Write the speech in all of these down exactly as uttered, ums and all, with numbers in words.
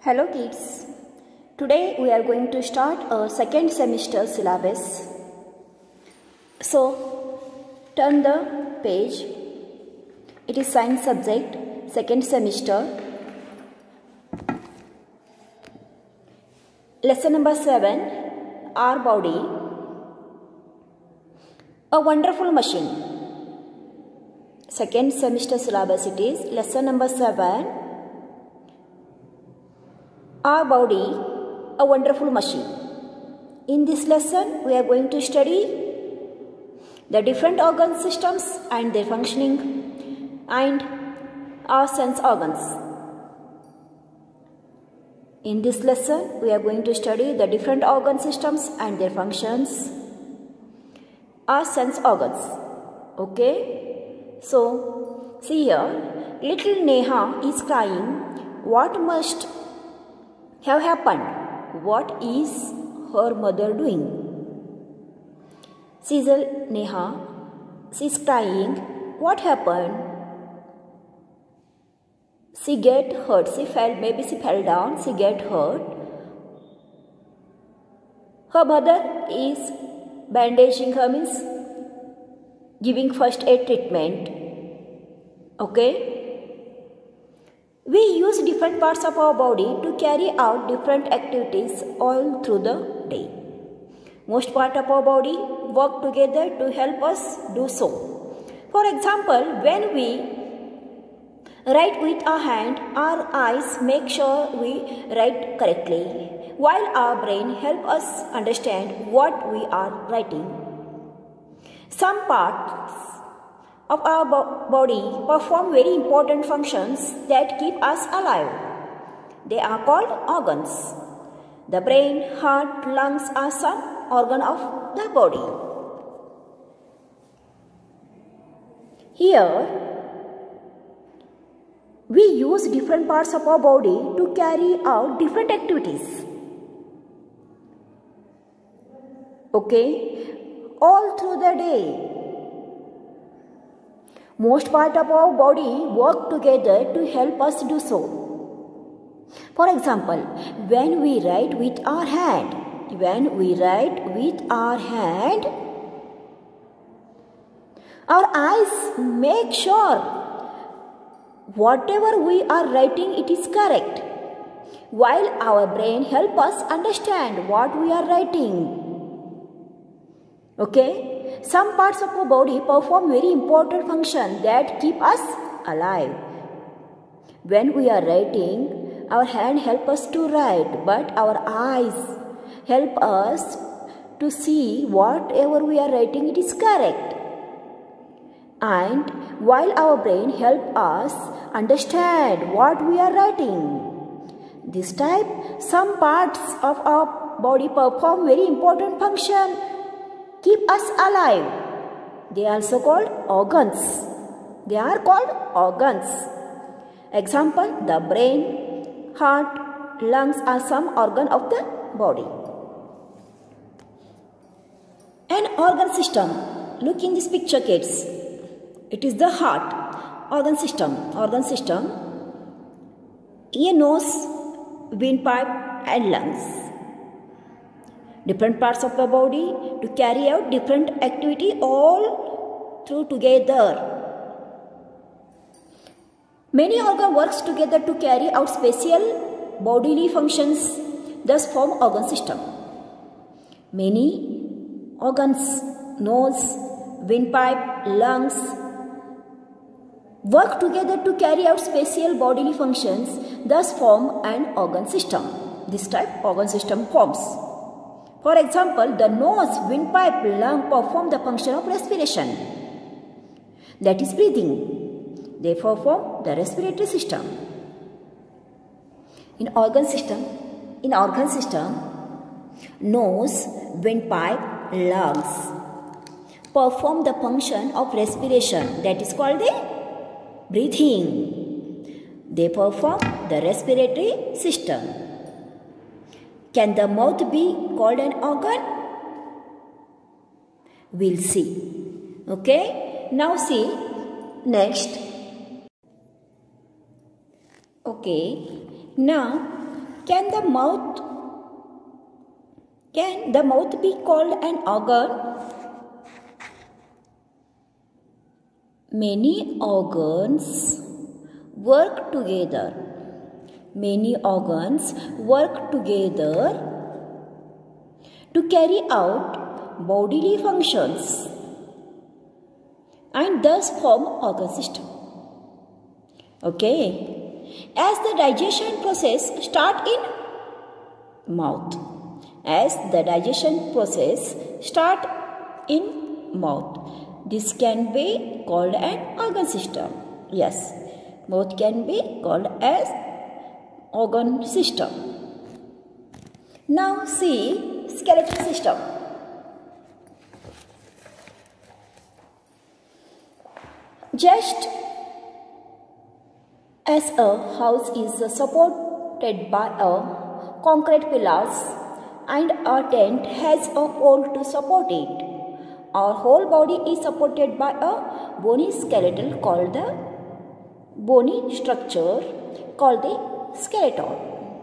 Hello kids, today we are going to start a second semester syllabus. So turn the page. It is science subject, second semester. Lesson number seven, our body, a wonderful machine. Second semester syllabus it is, lesson number seven. Our body, a wonderful machine. In this lesson, we are going to study the different organ systems and their functioning and our sense organs. In this lesson, we are going to study the different organ systems and their functions, our sense organs. Okay? So, see here, little Neha is crying. What must have happened? What is her mother doing? Sees Neha. She's crying. What happened? She get hurt. She fell. Maybe she fell down. She get hurt. Her mother is bandaging her, means giving first aid treatment. Okay. We use different parts of our body to carry out different activities all through the day. Most part of our body work together to help us do so. For example, when we write with our hand, our eyes make sure we write correctly, while our brain help us understand what we are writing. Some parts of our body perform very important functions that keep us alive. They are called organs. The brain, heart, lungs are some organ of the body. Here, we use different parts of our body to carry out different activities. Okay? All through the day. Most part of our body work together to help us do so. For example, when we write with our hand, when we write with our hand, our eyes make sure whatever we are writing, it is correct, while our brain help us understand what we are writing. Okay? Some parts of our body perform very important function that keep us alive. When we are writing, our hand help us to write, but our eyes help us to see whatever we are writing, it is correct. And while our brain help us understand what we are writing. This type, some parts of our body perform very important function, keep us alive. They are also called organs. They are called organs. Example, the brain, heart, lungs are some organ of the body. An organ system. Look in this picture, kids. It is the heart. Organ system. Organ system. Ear, nose, windpipe and lungs. Different parts of the body to carry out different activity all through together. Many organs works together to carry out special bodily functions, thus form organ system. Many organs, nose, windpipe, lungs, work together to carry out special bodily functions, thus form an organ system. This type organ system forms. For example, the nose, windpipe, lung perform the function of respiration. That is breathing. They perform the respiratory system. In organ system, in organ system, nose, windpipe, lungs perform the function of respiration. That is called the breathing. They perform the respiratory system. Can the mouth be called an organ? We'll see. Okay? Now see, next. Okay. Now, Can the mouth can the mouth be called an organ? Many organs work together. Many organs work together to carry out bodily functions and thus form organ system. Okay. As the digestion process start in mouth. As the digestion process start in mouth. This can be called an organ system. Yes. Mouth can be called as organ system. Now see skeletal system. Just as a house is supported by a concrete pillars and a tent has a pole to support it, our whole body is supported by a bony skeleton called the bony structure called the skeleton.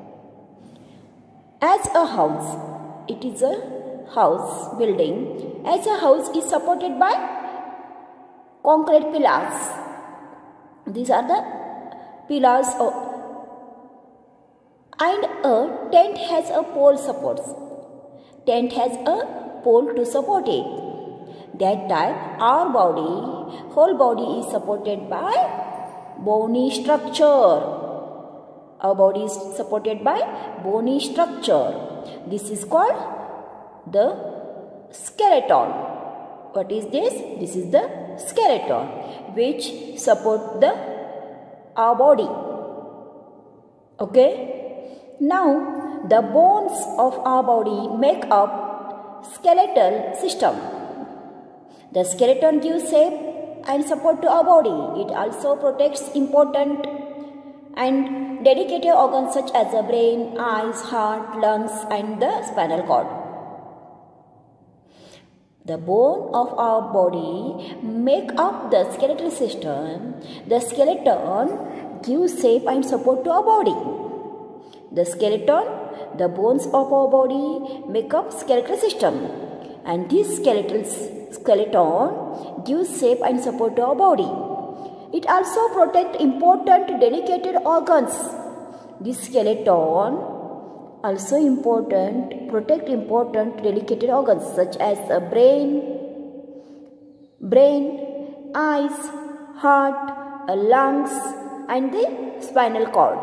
As a house, it is a house building. As a house is supported by concrete pillars. These are the pillars of, and a tent has a pole supports. Tent has a pole to support it. That type, our body, whole body is supported by bony structure. Our body is supported by bony structure. This is called the skeleton. What is this? This is the skeleton which support the our body. Okay. Now the bones of our body make up skeletal system. The skeleton gives shape and support to our body. It also protects important and dedicated organs such as the brain, eyes, heart, lungs and the spinal cord. The bone of our body make up the skeletal system. The skeleton gives shape and support to our body. The skeleton, the bones of our body make up skeletal system. And this skeletal skeleton gives shape and support to our body. It also protects important dedicated organs. This skeleton also important protect important dedicated organs such as the brain, brain, eyes, heart, lungs, and the spinal cord.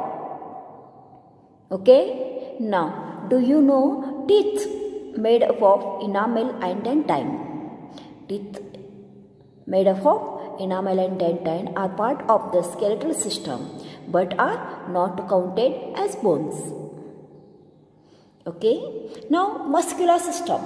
Okay. Now, do you know teeth made up of enamel and dentine? Teeth made up of enamel and dentine are part of the skeletal system but are not counted as bones. Okay. Now muscular system.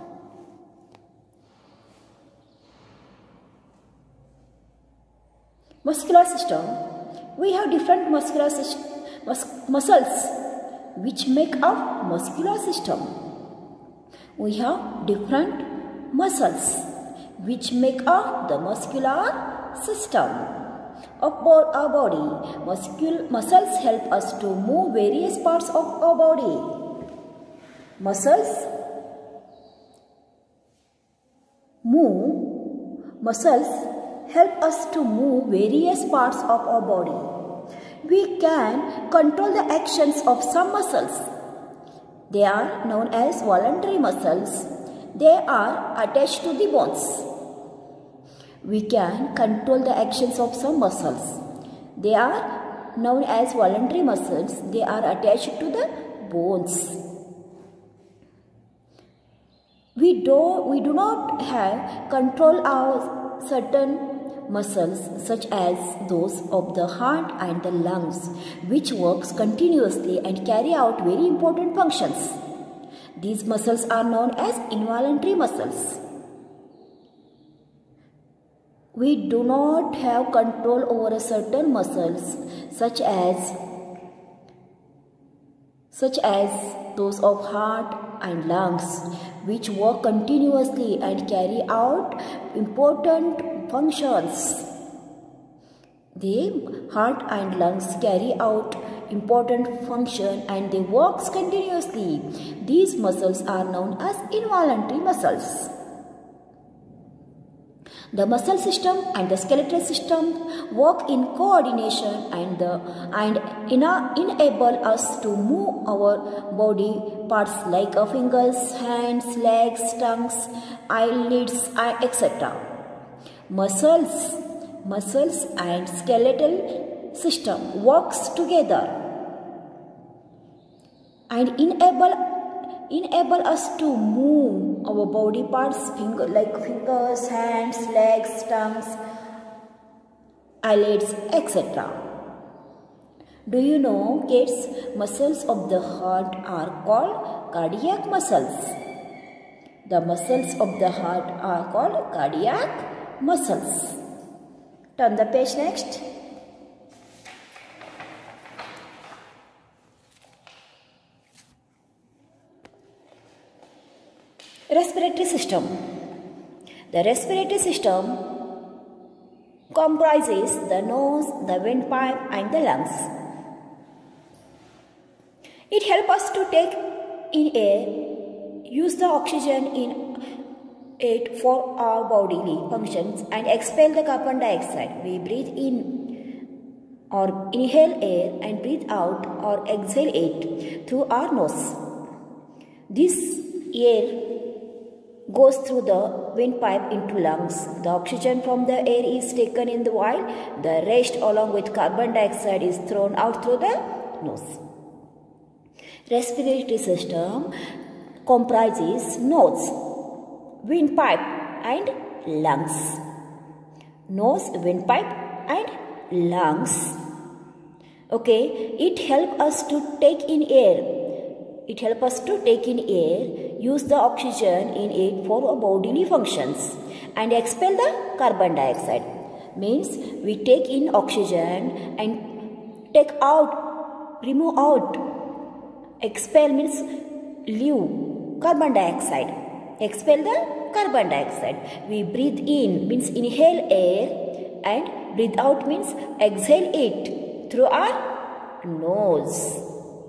Muscular system. We have different muscular mus muscles which make up muscular system. We have different muscles which make up the muscular system of our body. Muscul muscles help us to move various parts of our body. Muscles move, muscles help us to move various parts of our body. We can control the actions of some muscles. They are known as voluntary muscles. They are attached to the bones. We can control the actions of some muscles. They are known as voluntary muscles. They are attached to the bones. We do, we do not have control of certain muscles such as those of the heart and the lungs, which works continuously and carry out very important functions. These muscles are known as involuntary muscles. We do not have control over certain muscles such as such as those of heart and lungs, which work continuously and carry out important functions. The heart and lungs carry out important function and they work continuously. These muscles are known as involuntary muscles. The muscle system and the skeletal system work in coordination and, the, and enable us to move our body parts like our fingers, hands, legs, tongues, eyelids, et cetera. Muscles, muscles and skeletal system works together and enable enable us to move our body parts finger, like fingers, hands, legs, tongues, eyelids, et cetera. Do you know, kids, muscles of the heart are called cardiac muscles. The muscles of the heart are called cardiac muscles. Turn the page next. Respiratory system. The respiratory system comprises the nose, the windpipe and the lungs. It helps us to take in air, use the oxygen in it for our bodily functions and expel the carbon dioxide. We breathe in or inhale air and breathe out or exhale it through our nose. This air goes through the windpipe into lungs. The oxygen from the air is taken in the while the rest along with carbon dioxide is thrown out through the nose. Respiratory system comprises nose, windpipe and lungs. Nose, windpipe and lungs. Okay, it helps us to take in air. It helps us to take in air, use the oxygen in it for our bodily functions and expel the carbon dioxide. Means we take in oxygen and take out, remove out. Expel means leave carbon dioxide. Expel the carbon dioxide. We breathe in means inhale air and breathe out means exhale it through our nose.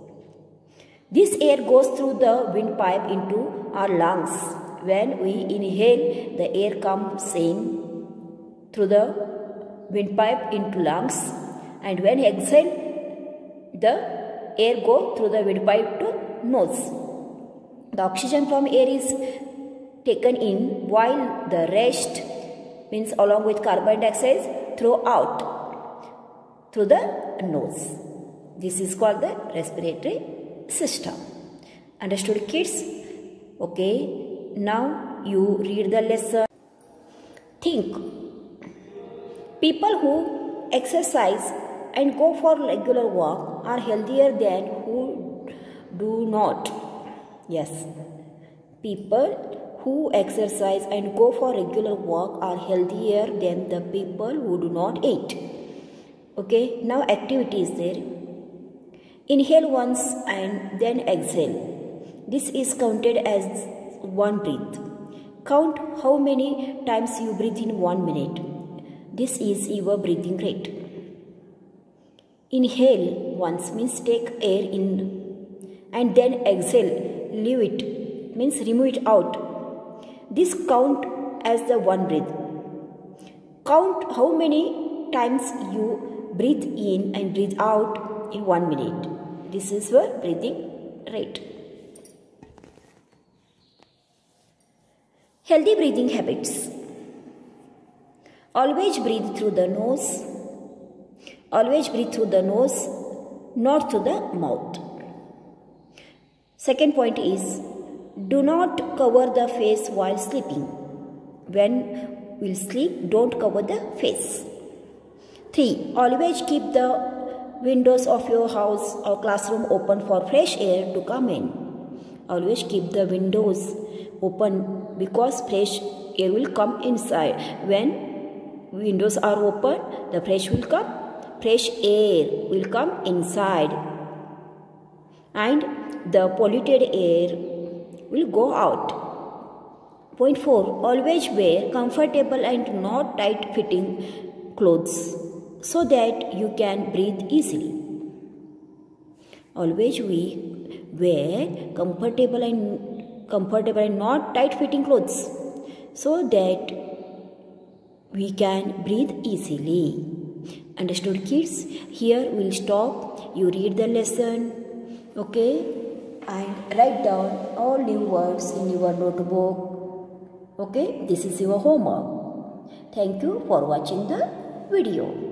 This air goes through the windpipe into our lungs. When we inhale, the air comes in through the windpipe into lungs, and when we exhale, the air goes through the windpipe to nose. The oxygen from air is taken in while the rest means along with carbon dioxide thrown out through the nose. This is called the respiratory system. Understood, kids? Okay, now you read the lesson. Think. People who exercise and go for regular walk are healthier than who do not. Yes. People who exercise and go for regular walk are healthier than the people who do not eat. Okay, now activity is there. Inhale once and then exhale. This is counted as one breath. Count how many times you breathe in one minute. This is your breathing rate. Inhale once means take air in and then exhale, leave it, means remove it out. This count as the one breath. Count how many times you breathe in and breathe out in one minute. This is your breathing rate. Healthy breathing habits. Always breathe through the nose. Always breathe through the nose, not through the mouth. Second point is, do not cover the face while sleeping. When we sleep, don't cover the face. Three, always keep the windows of your house or classroom open for fresh air to come in. Always keep the windows open because fresh air will come inside. When windows are open, the fresh will come, fresh air will come inside, and the polluted air will go out. Point four, always wear comfortable and not tight fitting clothes so that you can breathe easily. Always we wear comfortable and comfortable and not tight fitting clothes so that we can breathe easily. Understood, kids? Here we'll stop. You read the lesson, okay? And write down all new words in your notebook. Okay? This is your homework. Thank you for watching the video.